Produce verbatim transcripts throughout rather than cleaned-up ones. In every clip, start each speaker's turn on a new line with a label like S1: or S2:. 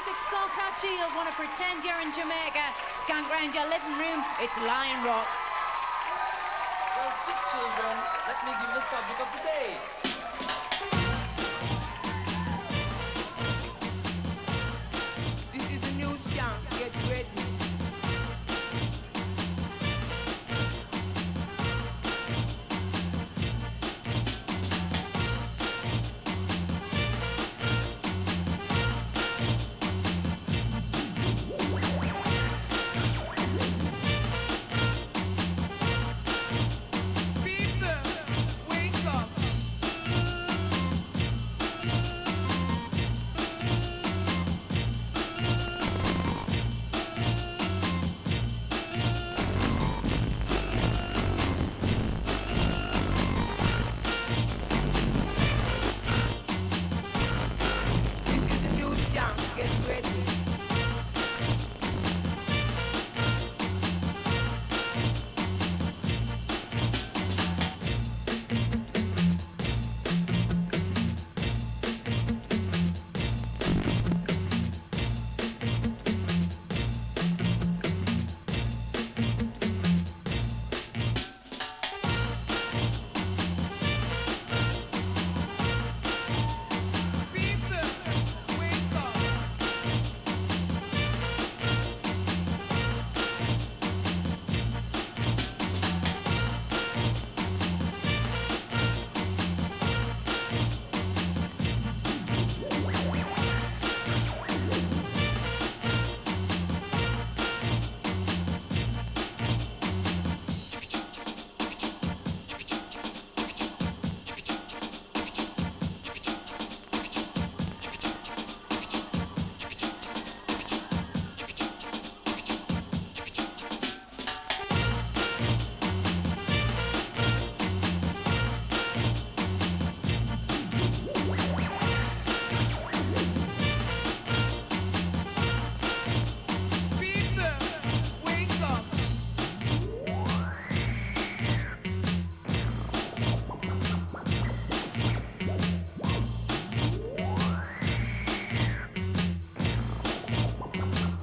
S1: music so catchy you'll want to pretend you're in Jamaica. Skank round your living room, it's Lion Rock.
S2: Well, sit children, let me give you the subject of the day.
S3: This is the new Skank, get ready.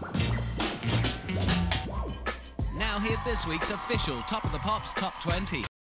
S4: Here's this week's official Top of the Pops Top twenty.